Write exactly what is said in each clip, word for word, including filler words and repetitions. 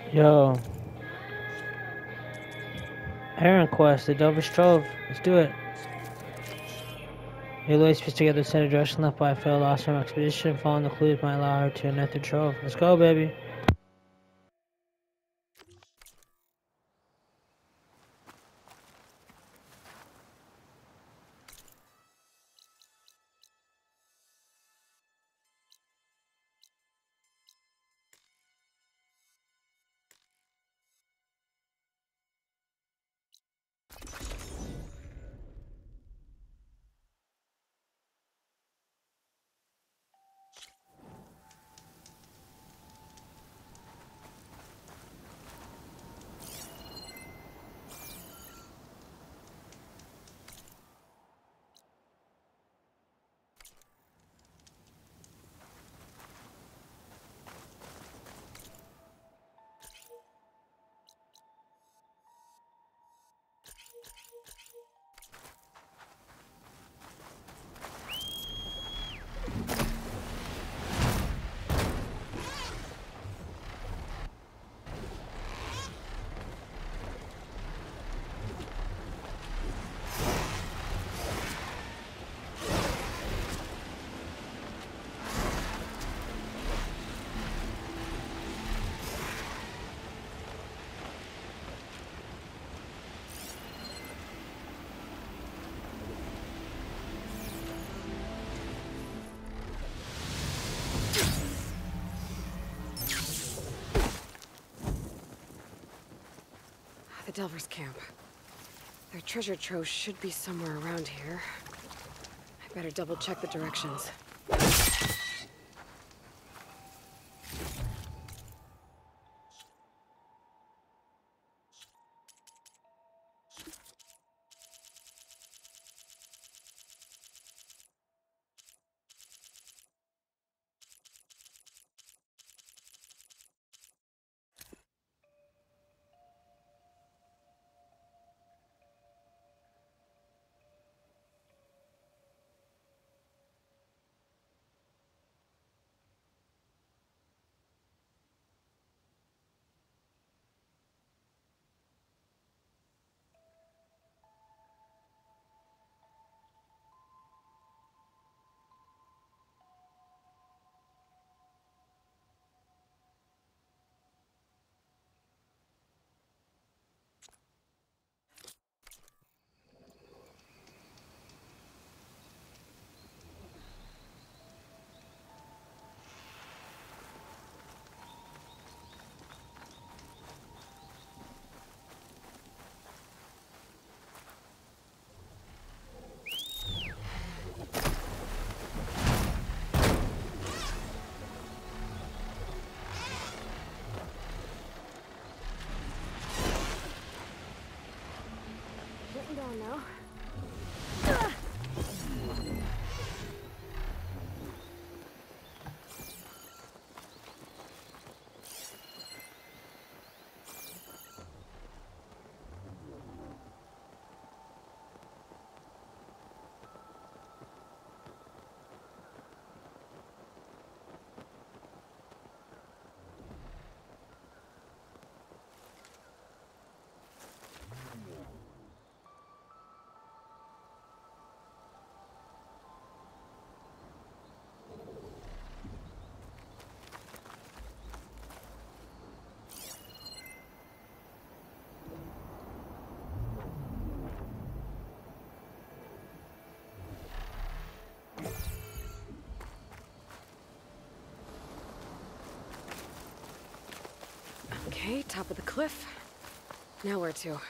Yo, errand quest, the Delver's Trove. Let's do it. Aloy's pieced together the set of direction left by a failed Ostrom expedition. Following the clues might allow her to unearth the trove. Let's go, baby. The Delvers camp. Their treasure trove should be somewhere around here. I better double check the directions. Getting down now. Okay, top of the cliff. Now where to?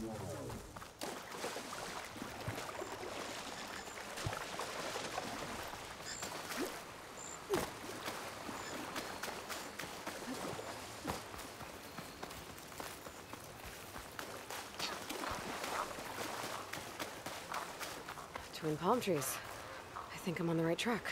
Twin palm trees. I think I'm on the right track.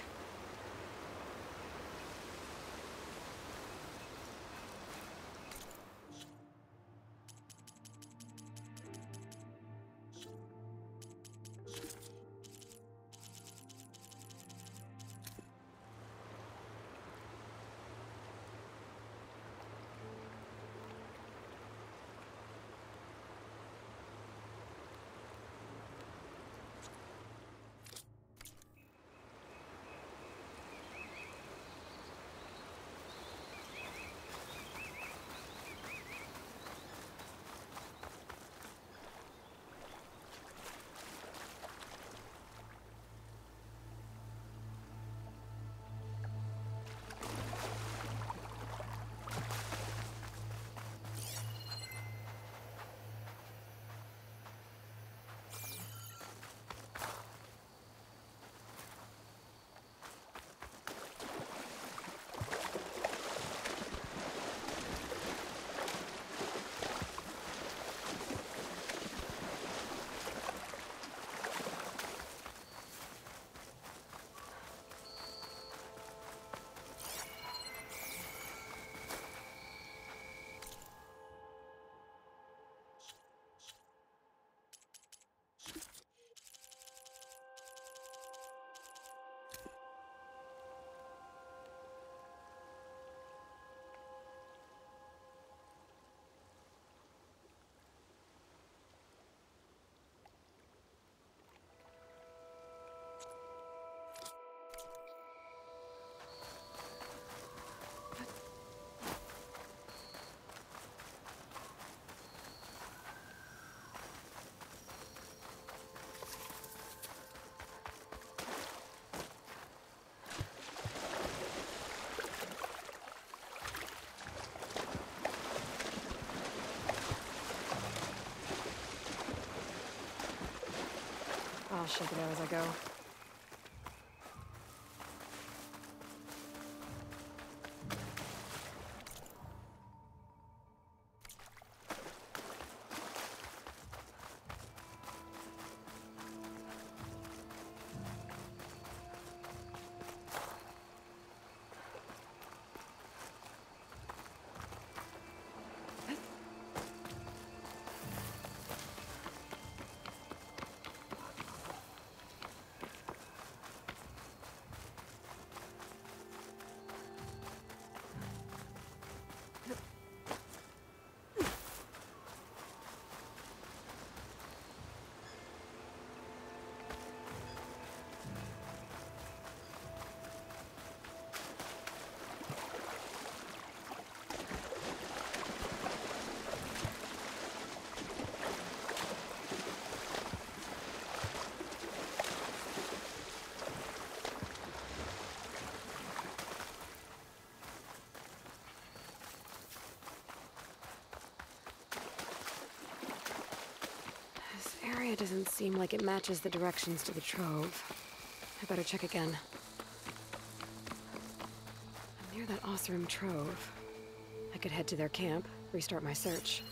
I'll shake it out as I go. It doesn't seem like it matches the directions to the Trove. I better check again. I'm near that Osram Trove. I could head to their camp, restart my search.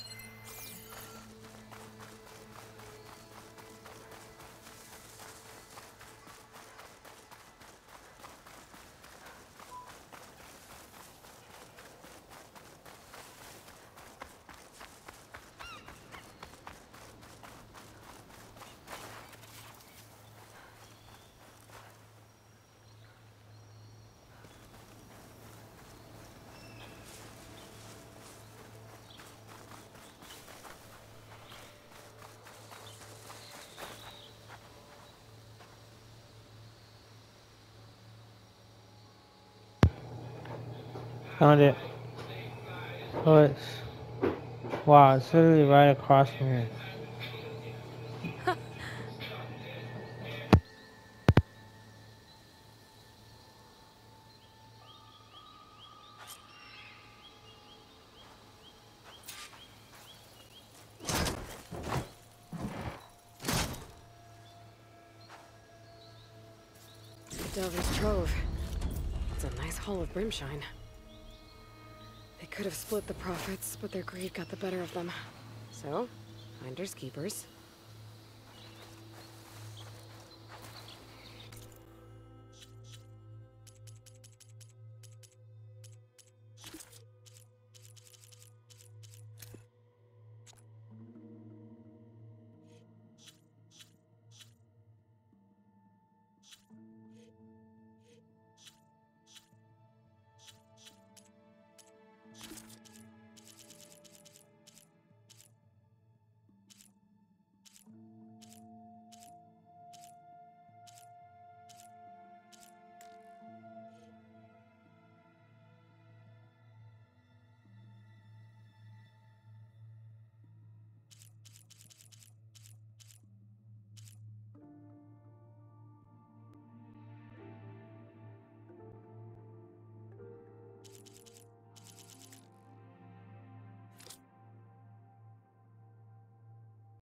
Found it. Oh, it's... Wow, it's literally right across from here. The Delver's Trove. It's a nice haul of brimshine. They could have split the profits, but their greed got the better of them. So, finders keepers.